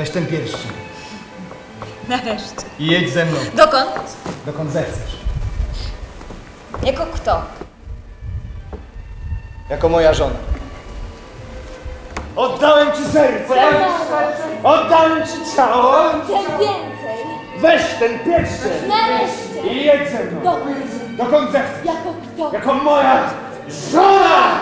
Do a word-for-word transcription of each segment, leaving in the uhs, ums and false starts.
Weź ten pierścień. Nareszcie. I jedź ze mną. Dokąd? Dokąd zechcesz. Jako kto? Jako moja żona. Oddałem ci serce! Oddałem ci ciało! Chcę więcej! Weź ten pierścień! Nareszcie! I jedź ze mną! Dokąd? Dokąd zechcesz! Jako kto? Jako moja żona!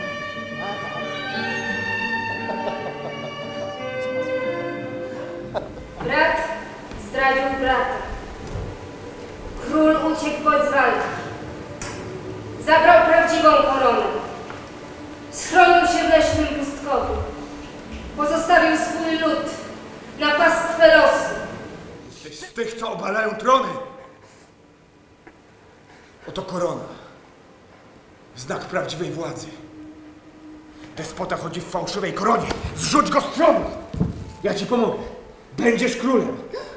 Brat zdradził brata. Król uciekł bez walki. Zabrał prawdziwą koronę. Schronił się w leśnym pustkowiu. Pozostawił swój lud na pastwę losu. Jesteś z tych, co obalają trony. Oto korona. Znak prawdziwej władzy. Despota chodzi w fałszywej koronie. Zrzuć go z tronu! Ja ci pomogę. Będziesz królem.